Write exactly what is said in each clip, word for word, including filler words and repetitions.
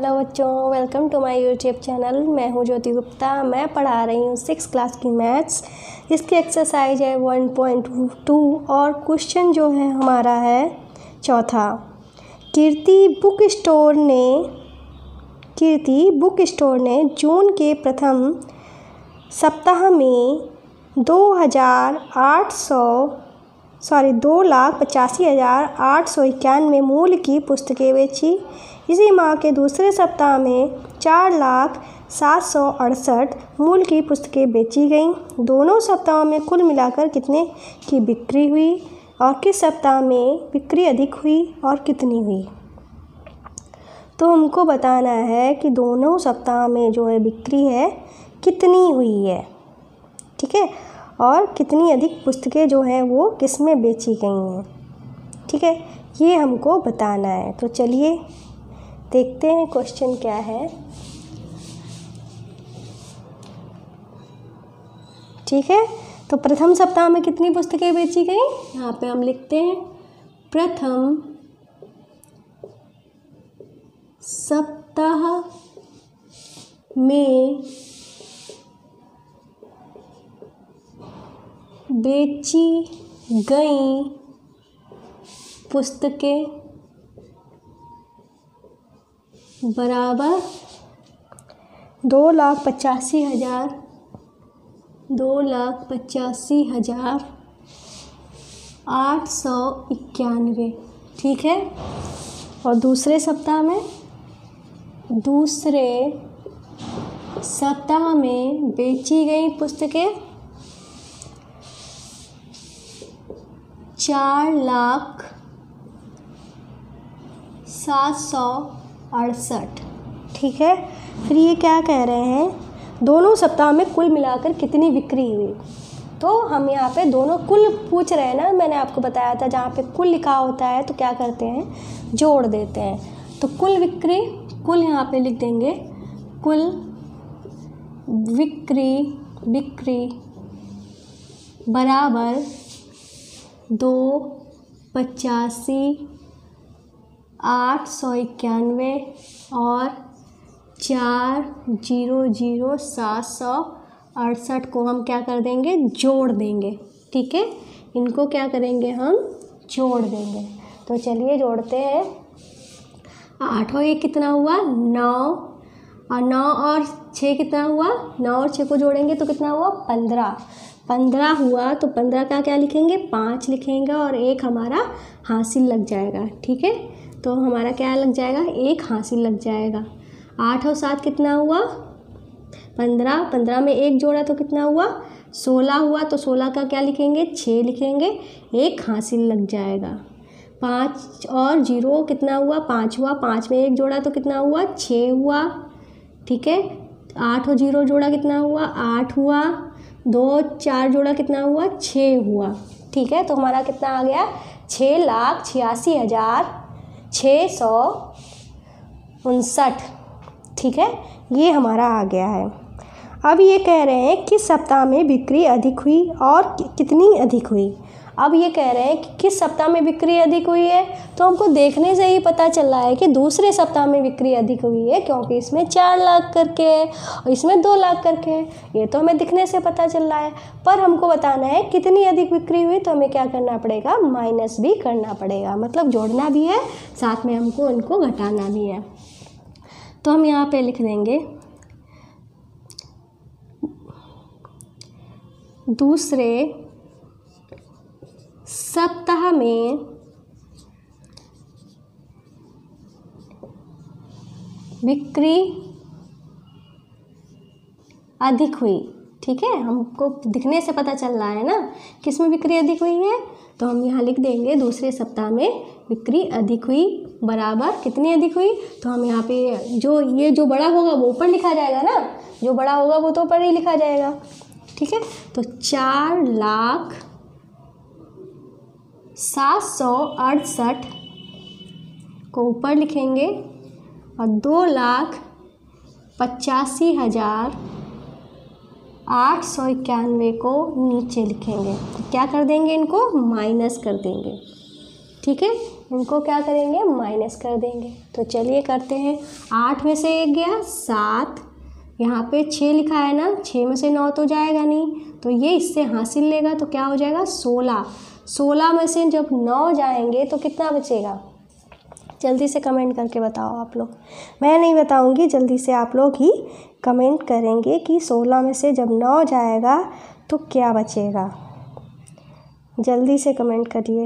Hello बच्चों, welcome to my YouTube channel. मैं हूं ज्योति गुप्ता। मैं पढ़ा रही हूं सिक्स क्लास की मैथ्स। इसकी एक्सरसाइज है वन पॉइंट टू और क्वेश्चन जो है हमारा है चौथा। कीर्ति बुक स्टोर ने कीर्ति बुक स्टोर ने जून के प्रथम सप्ताह में दो हज़ार आठ सौ सॉरी दो लाख पचासी हज़ार आठ सौ इक्यानवे मूल्य की पुस्तकें बेची। इसी माह के दूसरे सप्ताह में चार लाख सात सौ अड़सठ मूल्य की पुस्तकें बेची गईं। दोनों सप्ताहों में कुल मिलाकर कितने की बिक्री हुई और किस सप्ताह में बिक्री अधिक हुई और कितनी हुई। तो हमको बताना है कि दोनों सप्ताह में जो है बिक्री है कितनी हुई है, ठीक है, और कितनी अधिक पुस्तकें जो हैं वो किस में बेची गई हैं, ठीक है, ये हमको बताना है। तो चलिए देखते हैं क्वेश्चन क्या है। ठीक है, तो प्रथम सप्ताह में कितनी पुस्तकें बेची गई, यहाँ पे हम लिखते हैं प्रथम सप्ताह में बेची गई पुस्तकें बराबर दो लाख पचासी हज़ार दो लाख पचासी हज़ार आठ सौ इक्यानवे, ठीक है। और दूसरे सप्ताह में दूसरे सप्ताह में बेची गई पुस्तकें चार लाख सात सौ अड़सठ, ठीक है। फिर ये क्या कह रहे हैं, दोनों सप्ताह में कुल मिलाकर कितनी बिक्री हुई। तो हम यहाँ पे दोनों कुल पूछ रहे हैं ना, मैंने आपको बताया था जहाँ पे कुल लिखा होता है तो क्या करते हैं, जोड़ देते हैं। तो कुल बिक्री, कुल यहाँ पे लिख देंगे कुल बिक्री बिक्री बराबर दो पचासी आठ सौ इक्यानवे और चार जीरो जीरो सात सौ अड़सठ को हम क्या कर देंगे, जोड़ देंगे, ठीक है। इनको क्या करेंगे, हम जोड़ देंगे। तो चलिए जोड़ते हैं। आठ और एक कितना हुआ, नौ, और नौ और छः कितना हुआ, नौ और छः को जोड़ेंगे तो कितना हुआ, पंद्रह। पंद्रह हुआ तो पंद्रह का क्या लिखेंगे, पाँच लिखेंगे और एक हमारा हासिल लग जाएगा, ठीक है। तो हमारा क्या लग जाएगा, एक हासिल लग जाएगा। आठ और सात कितना हुआ, पंद्रह। पंद्रह में एक जोड़ा तो कितना हुआ, सोलह हुआ। तो सोलह का क्या लिखेंगे, छः लिखेंगे, एक हासिल लग जाएगा। पाँच और जीरो कितना हुआ, पाँच हुआ। पाँच में एक जोड़ा तो कितना हुआ, छः हुआ, ठीक है। आठ और जीरो जोड़ा कितना हुआ, आठ हुआ। दो चार जोड़ा कितना हुआ, छः हुआ, ठीक है। तो हमारा कितना आ गया, छः लाख छियासी हज़ार छः सौ उनसठ, ठीक है, ये हमारा आ गया है। अब ये कह रहे हैं किस सप्ताह में बिक्री अधिक हुई और कि, कितनी अधिक हुई। अब ये कह रहे हैं कि किस सप्ताह में बिक्री अधिक हुई है, तो हमको देखने से ही पता चल रहा है कि दूसरे सप्ताह में बिक्री अधिक हुई है, क्योंकि इसमें चार लाख करके है और इसमें दो लाख करके है। ये तो हमें दिखने से पता चल रहा है, पर हमको बताना है कितनी अधिक बिक्री हुई। तो हमें क्या करना पड़ेगा, माइनस भी करना पड़ेगा, मतलब जोड़ना भी है, साथ में हमको इनको घटाना भी है। तो हम यहाँ पे लिख देंगे दूसरे सप्ताह में बिक्री अधिक हुई, ठीक है। हमको दिखने से पता चल रहा है ना किस में बिक्री अधिक हुई है। तो हम यहाँ लिख देंगे दूसरे सप्ताह में बिक्री अधिक हुई बराबर कितनी अधिक हुई। तो हम यहाँ पे जो ये जो बड़ा होगा वो ऊपर लिखा जाएगा ना, जो बड़ा होगा वो तो ऊपर ही लिखा जाएगा, ठीक है। तो चार लाख सात सौ अड़सठ को ऊपर लिखेंगे और दो लाख पचासी हज़ार आठ सौ इक्यानवे को नीचे लिखेंगे। तो क्या कर देंगे, इनको माइनस कर देंगे, ठीक है, इनको क्या करेंगे, माइनस कर देंगे। तो चलिए करते हैं। आठ में से एक गया सात, यहाँ पे छः लिखा है ना, छः में से नौ तो जाएगा नहीं, तो ये इससे हासिल लेगा तो क्या हो जाएगा, सोलह। सोलह में से जब नौ जाएंगे तो कितना बचेगा, जल्दी से कमेंट करके बताओ आप लोग। मैं नहीं बताऊंगी, जल्दी से आप लोग ही कमेंट करेंगे कि सोलह में से जब नौ जाएगा तो क्या बचेगा। जल्दी से कमेंट करिए,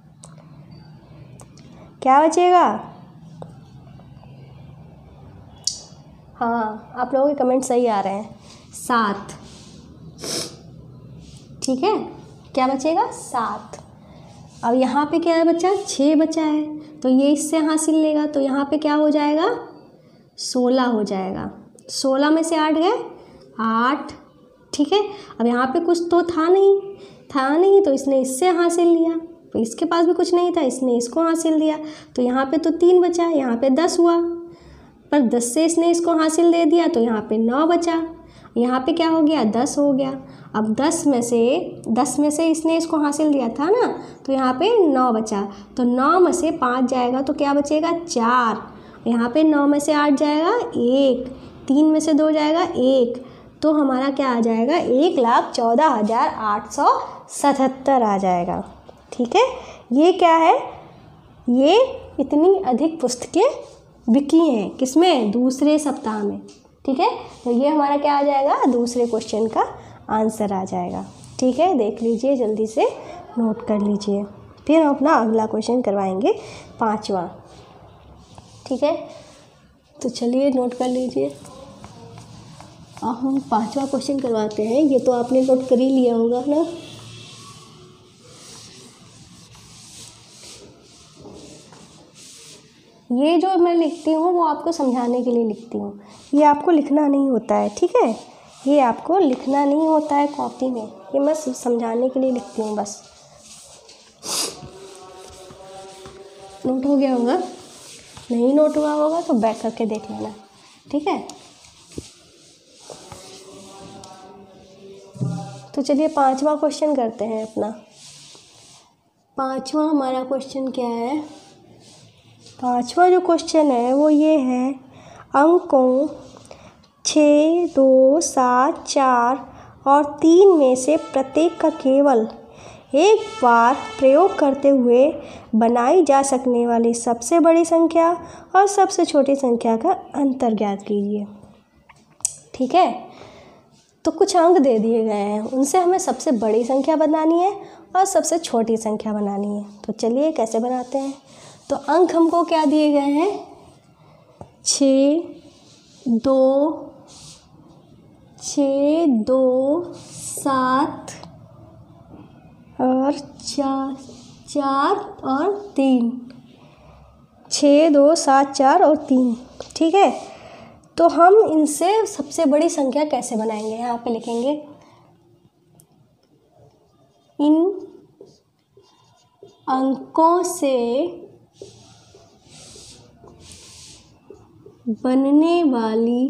क्या बचेगा। हाँ, आप लोगों के कमेंट सही आ रहे हैं, सात। ठीक है, क्या बचेगा, सात। अब यहाँ पे क्या है बच्चा, छः बचा है, तो ये इससे हासिल लेगा तो यहाँ पे क्या हो जाएगा, सोलह हो जाएगा। सोलह में से आठ गए, आठ। ठीक है, अब यहाँ पे कुछ तो था नहीं, था नहीं तो इसने इससे हासिल लिया, तो इसके पास भी कुछ नहीं था, इसने इसको हासिल दिया, तो यहाँ पे तो तीन बचा, यहाँ पे दस हुआ, पर दस से इसने इसको हासिल दे दिया तो यहाँ पे नौ बचा, यहाँ पे क्या हो गया, दस हो गया। अब दस में से दस में से इसने इसको हासिल दिया था ना, तो यहाँ पे नौ बचा, तो नौ में से पाँच जाएगा तो क्या बचेगा, चार। यहाँ पे नौ में से आठ जाएगा, एक। तीन में से दो जाएगा, एक। तो हमारा क्या आ जाएगा, एक लाख चौदह हज़ार आठ सौ सतहत्तर आ जाएगा। ठीक है, ये क्या है, ये इतनी अधिक पुस्तकें बिकी हैं, किसमें, दूसरे सप्ताह में। ठीक है, तो ये हमारा क्या आ जाएगा, दूसरे क्वेश्चन का आंसर आ जाएगा। ठीक है, देख लीजिए, जल्दी से नोट कर लीजिए, फिर हम अपना अगला क्वेश्चन करवाएंगे, पाँचवा। ठीक है, तो चलिए नोट कर लीजिए। अब हम पाँचवा क्वेश्चन करवाते हैं। ये तो आपने नोट कर ही लिया होगा ना। ये जो मैं लिखती हूँ वो आपको समझाने के लिए लिखती हूँ, ये आपको लिखना नहीं होता है। ठीक है, ये आपको लिखना नहीं होता है कॉपी में, ये मैं समझाने के लिए लिखती हूँ बस। नोट हो गया होगा, नहीं नोट हुआ होगा तो बैक करके देख लेना। ठीक है, तो चलिए पांचवा क्वेश्चन करते हैं अपना। पांचवा हमारा क्वेश्चन क्या है, पांचवा जो क्वेश्चन है वो ये है, अंकों छः, दो, सात, चार और तीन में से प्रत्येक का केवल एक बार प्रयोग करते हुए बनाई जा सकने वाली सबसे बड़ी संख्या और सबसे छोटी संख्या का अंतर ज्ञात कीजिए। ठीक है, तो कुछ अंक दे दिए गए हैं, उनसे हमें सबसे बड़ी संख्या बनानी है और सबसे छोटी संख्या बनानी है। तो चलिए कैसे बनाते हैं। तो अंक हमको क्या दिए गए हैं, छः, दो, छः, दो, सात और चार, चार और तीन। छः, दो, सात, चार और तीन। ठीक है, तो हम इनसे सबसे बड़ी संख्या कैसे बनाएंगे, यहाँ पे लिखेंगे, इन अंकों से बनने वाली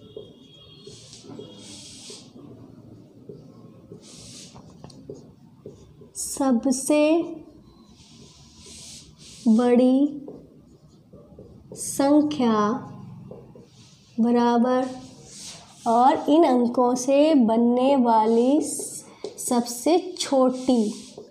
सबसे बड़ी संख्या बराबर और इन अंकों से बनने वाली सबसे छोटी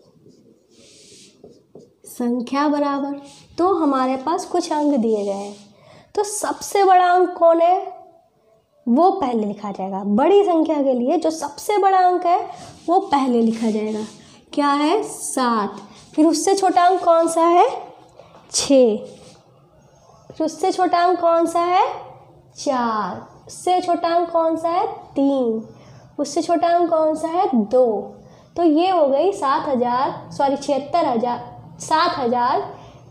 संख्या बराबर। तो हमारे पास कुछ अंक दिए गए हैं, तो सबसे बड़ा अंक कौन है वो पहले लिखा जाएगा। बड़ी संख्या के लिए जो सबसे बड़ा अंक है वो पहले लिखा जाएगा, क्या है, सात। फिर उससे छोटा अंक कौन सा है, छः। फिर उससे छोटा अंक कौन सा है, चार। उससे छोटा अंक कौन सा है, तीन। उससे छोटा अंक कौन सा है, दो। तो ये हो गई सात हजार सॉरी छिहत्तर हजार सात हजार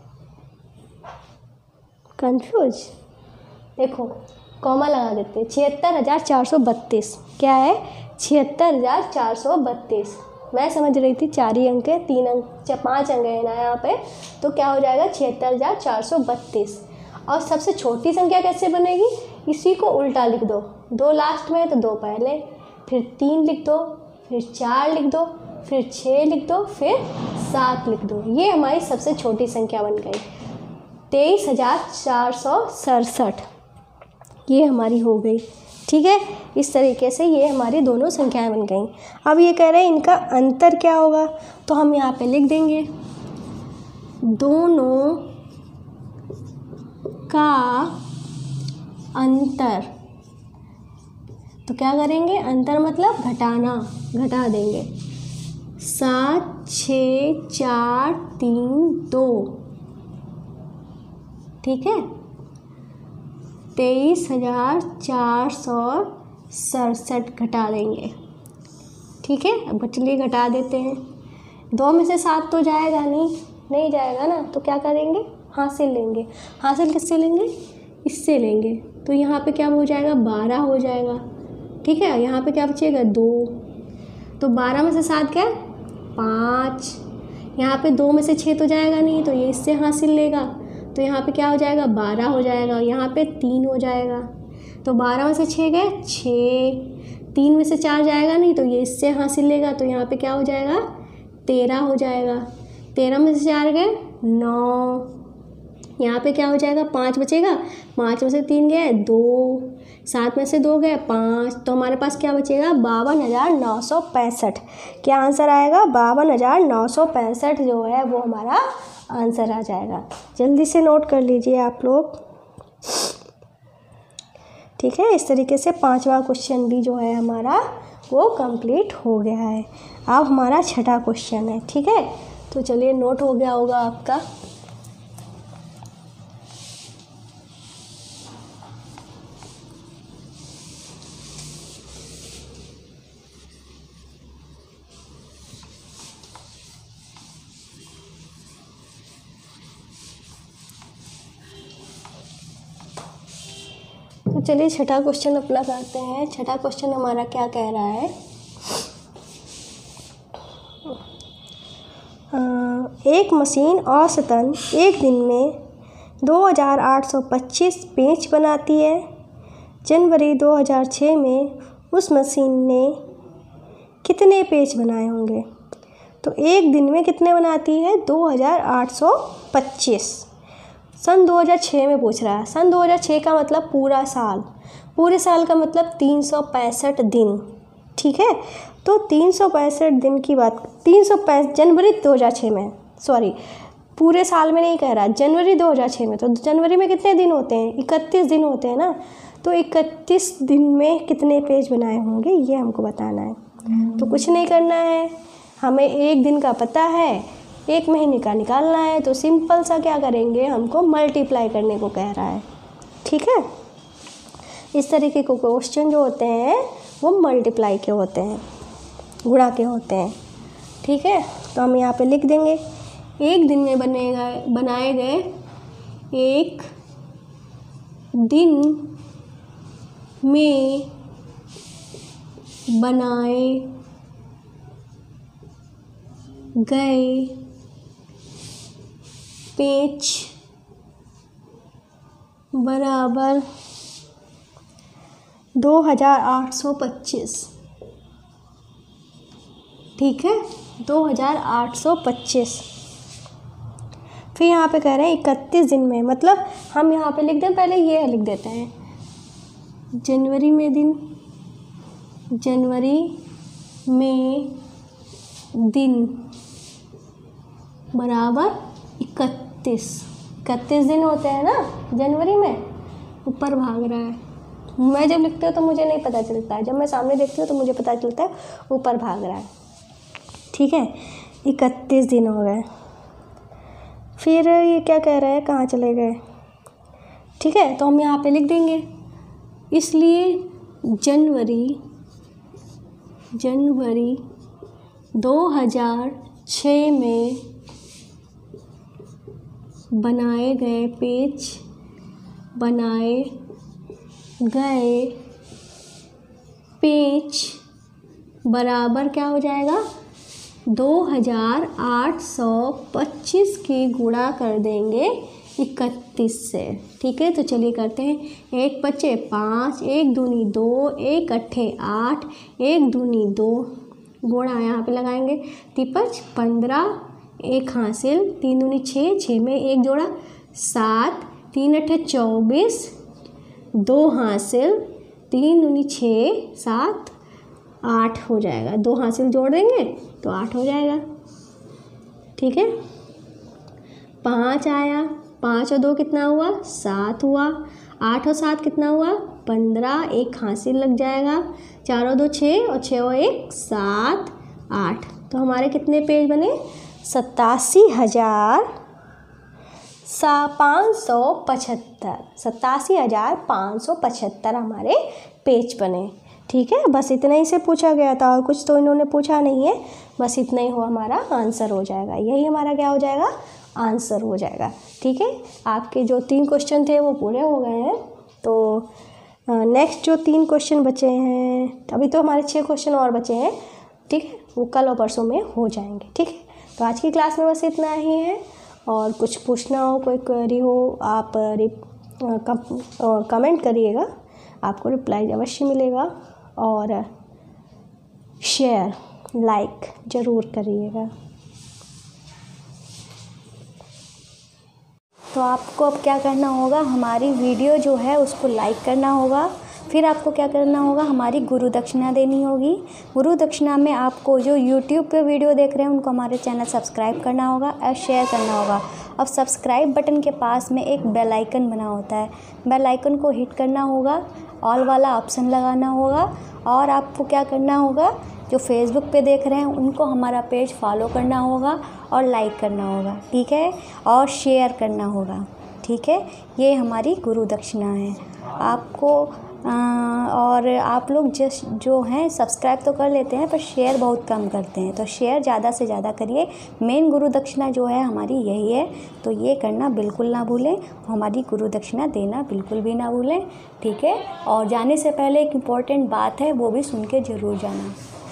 कंफ्यूज, देखो कॉमा लगा देते, छिहत्तर हजार चार सौ बत्तीस। क्या है, छिहत्तर हजार चार सौ बत्तीस। मैं समझ रही थी चार ही अंक है, तीन अंक पाँच अंक है ना यहाँ पे, तो क्या हो जाएगा, छिहत्तर हजार चार सौ बत्तीस। और सबसे छोटी संख्या कैसे बनेगी, इसी को उल्टा लिख दो, दो लास्ट में है तो दो पहले, फिर तीन लिख दो, फिर चार लिख दो, फिर छः लिख दो, फिर सात लिख दो। ये हमारी सबसे छोटी संख्या बन गई, तेईस हजार चार सौ सड़सठ, ये हमारी हो गई। ठीक है, इस तरीके से ये हमारी दोनों संख्याएं बन गई। अब ये कह रहे हैं इनका अंतर क्या होगा, तो हम यहाँ पे लिख देंगे दोनों का अंतर। तो क्या करेंगे, अंतर मतलब घटाना, घटा देंगे। सात छः चार तीन दो, ठीक है, तेईस हजार चार सौ सड़सठ घटा देंगे। ठीक है, अब चलिए घटा देते हैं। दो में से सात तो जाएगा नहीं, नहीं जाएगा ना, तो क्या करेंगे, हासिल लेंगे। हासिल किससे लेंगे, इससे लेंगे। तो यहाँ पे क्या हो जाएगा, बारह हो जाएगा। ठीक है, यहाँ पे क्या बचेगा, दो। तो बारह में से सात क्या है, पाँच। यहाँ पे दो में से छः तो जाएगा नहीं, तो ये इससे हासिल लेगा। तो यहाँ पे क्या हो जाएगा, बारह हो जाएगा। यहाँ पे तीन हो जाएगा। तो बारह में से छः गए, छः। तीन में से चार जाएगा नहीं, तो ये इससे हासिल लेगा। तो यहाँ पे क्या हो जाएगा, तेरह हो जाएगा। तेरह में से चार गए, नौ। यहाँ पे क्या हो जाएगा, पाँच बचेगा। पाँच में से तीन गए, दो। सात में से दो गए, पाँच। तो हमारे पास क्या बचेगा, बावन हज़ार नौ सौ पैंसठ। क्या आंसर आएगा, बावन हज़ार नौ सौ पैंसठ जो है वो हमारा आंसर आ जाएगा। जल्दी से नोट कर लीजिए आप लोग। ठीक है, इस तरीके से पांचवा क्वेश्चन भी जो है हमारा वो कंप्लीट हो गया है। अब हमारा छठा क्वेश्चन है। ठीक है, तो चलिए नोट हो गया होगा आपका। तो चलिए छठा क्वेश्चन अपना करते हैं। छठा क्वेश्चन हमारा क्या कह रहा है, एक मशीन औसतन एक दिन में दो हज़ार आठ सौ पच्चीस पेंच बनाती है। जनवरी दो हज़ार छः में उस मशीन ने कितने पेंच बनाए होंगे। तो एक दिन में कितने बनाती है, दो हज़ार आठ सौ पच्चीस। सन दो हज़ार छः में पूछ रहा है। सन दो हज़ार छः का मतलब पूरा साल, पूरे साल का मतलब तीन सौ पैंसठ दिन। ठीक है, तो तीन सौ पैंसठ दिन की बात, तीन सौ पैंसठ जनवरी दो हज़ार छः में, सॉरी पूरे साल में नहीं कह रहा, जनवरी दो हज़ार छः में। तो जनवरी में कितने दिन होते हैं, इकतीस दिन होते हैं ना। तो इकतीस दिन में कितने पेज बनाए होंगे ये हमको बताना है। तो कुछ नहीं करना है, हमें एक दिन का पता है, एक महीने का निकालना है। तो सिंपल सा क्या करेंगे, हमको मल्टीप्लाई करने को कह रहा है। ठीक है, इस तरीके के क्वेश्चन जो होते हैं वो मल्टीप्लाई के होते हैं, गुणा के होते हैं। ठीक है, तो हम यहाँ पे लिख देंगे एक दिन में बनेगा बनाए गए एक दिन में बनाए गए पेज बराबर दो हज़ार आठ सौ पच्चीस। ठीक है, दो हज़ार आठ सौ पच्चीस। फिर यहाँ पे कह रहे हैं इकतीस दिन में, मतलब हम यहाँ पे लिख दें, पहले ये लिख देते हैं जनवरी में दिन, जनवरी में दिन बराबर इकतीस। इकतीस दिन होते हैं ना जनवरी में, ऊपर भाग रहा है। मैं जब लिखती हूँ तो मुझे नहीं पता चलता है, जब मैं सामने देखती हूँ तो मुझे पता चलता है ऊपर भाग रहा है। ठीक है, इकतीस दिन हो गए। फिर ये क्या कह रहा है, कहाँ चले गए। ठीक है, तो हम यहाँ पे लिख देंगे, इसलिए जनवरी जनवरी दो हज़ार छः में बनाए गए पेज बनाए गए पेज बराबर क्या हो जाएगा, दो हज़ार आठ सौ पच्चीस की गुणा कर देंगे इकतीस से। ठीक है, तो चलिए करते हैं। एक पच्चे पाँच, एक दूनी दो, एक अट्ठे आठ, एक दूनी दो, गुणा यहाँ पे लगाएंगे तिपच पंद्रह, एक हासिल, तीन दूनी छः, छः में एक जोड़ा सात, तीन अठे चौबीस, दो हासिल, तीन दूनी छः, सात, आठ हो जाएगा। दो हासिल जोड़ देंगे तो आठ हो जाएगा। ठीक है, पाँच आया, पाँच और दो कितना हुआ, सात हुआ। आठ और सात कितना हुआ, पंद्रह, एक हासिल लग जाएगा। चार और दो छः और छः और एक सात, आठ। तो हमारे कितने पेज बने, सत्तासी हज़ार सा पाँच सौ पचहत्तर सत्तासी हज़ार पाँच सौ पचहत्तर हमारे पेज बने। ठीक है, बस इतना ही से पूछा गया था और कुछ तो इन्होंने पूछा नहीं है, बस इतना ही हो हमारा आंसर हो जाएगा। यही हमारा क्या हो जाएगा, आंसर हो जाएगा। ठीक है, आपके जो तीन क्वेश्चन थे वो पूरे हो गए हैं। तो नेक्स्ट जो तीन क्वेश्चन बचे हैं, अभी तो हमारे छः क्वेश्चन और बचे हैं। ठीक है, वो कल और परसों में हो जाएंगे। ठीक है, तो आज की क्लास में बस इतना ही है। और कुछ पूछना हो, कोई क्वेरी हो, आप कमेंट करिएगा, आपको रिप्लाई अवश्य मिलेगा। और शेयर लाइक ज़रूर करिएगा। तो आपको अब क्या करना होगा, हमारी वीडियो जो है उसको लाइक करना होगा। फिर आपको क्या करना होगा, हमारी गुरु दक्षिणा देनी होगी। गुरु दक्षिणा में आपको जो यूट्यूब पे वीडियो देख रहे हैं उनको हमारे चैनल सब्सक्राइब करना होगा और शेयर करना होगा। अब सब्सक्राइब बटन के पास में एक बेल आइकन बना होता है, बेल आइकन को हिट करना होगा, ऑल वाला ऑप्शन लगाना होगा। और आपको क्या करना होगा, जो फेसबुक पे देख रहे हैं उनको हमारा पेज फॉलो करना होगा और लाइक करना होगा। ठीक है, और शेयर करना होगा। ठीक है, ये हमारी गुरु दक्षिणा है आपको। आ, और आप लोग जस्ट जो हैं सब्सक्राइब तो कर लेते हैं पर शेयर बहुत कम करते हैं, तो शेयर ज़्यादा से ज़्यादा करिए। मेन गुरु दक्षिणा जो है हमारी यही है, तो ये करना बिल्कुल ना भूलें। हमारी गुरु दक्षिणा देना बिल्कुल भी ना भूलें। ठीक है, और जाने से पहले एक इम्पॉर्टेंट बात है, वो भी सुन के ज़रूर जाना।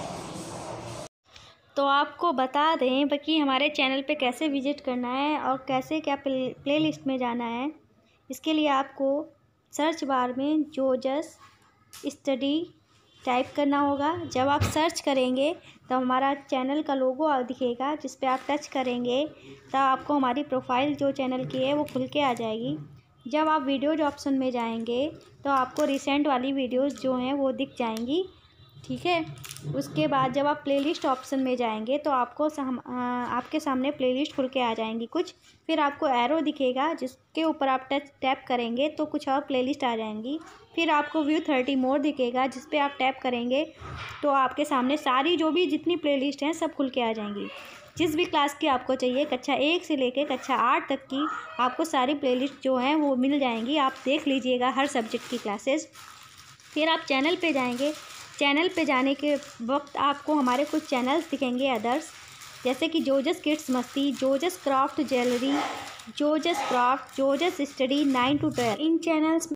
तो आपको बता दें कि हमारे चैनल पे कैसे विज़िट करना है और कैसे क्या प्ले प्लेलिस्ट में जाना है। इसके लिए आपको सर्च बार में जोजस स्टडी टाइप करना होगा। जब आप सर्च करेंगे तो हमारा चैनल का लोगो दिखेगा, जिस पे आप टच करेंगे तब आपको हमारी प्रोफाइल जो चैनल की है वो खुल के आ जाएगी। जब आप वीडियोज ऑप्शन में जाएंगे तो आपको रिसेंट वाली वीडियोस जो हैं वो दिख जाएंगी। ठीक है, उसके बाद जब आप प्लेलिस्ट ऑप्शन में जाएंगे तो आपको साम, आ, आपके सामने प्लेलिस्ट खुल के आ जाएंगी कुछ। फिर आपको एरो दिखेगा, जिसके ऊपर आप टच टैप करेंगे तो कुछ और प्लेलिस्ट आ जाएंगी। फिर आपको व्यू थर्टी मोर दिखेगा, जिस पे आप टैप करेंगे तो आपके सामने सारी जो भी जितनी प्लेलिस्ट हैं सब खुल के आ जाएंगी। जिस भी क्लास की आपको चाहिए, कक्षा एक से लेकर कक्षा आठ तक की आपको सारी प्लेलिस्ट जो हैं वो मिल जाएंगी। आप देख लीजिएगा हर सब्जेक्ट की क्लासेस। फिर आप चैनल पे जाएंगे, चैनल पे जाने के वक्त आपको हमारे कुछ चैनल्स दिखेंगे अदर्स, जैसे कि जोजस किड्स मस्ती, जोजस क्राफ्ट ज्वेलरी, जोजस क्राफ्ट, जोजस स्टडी नाइन टू ट्वेल्व। इन चैनल्स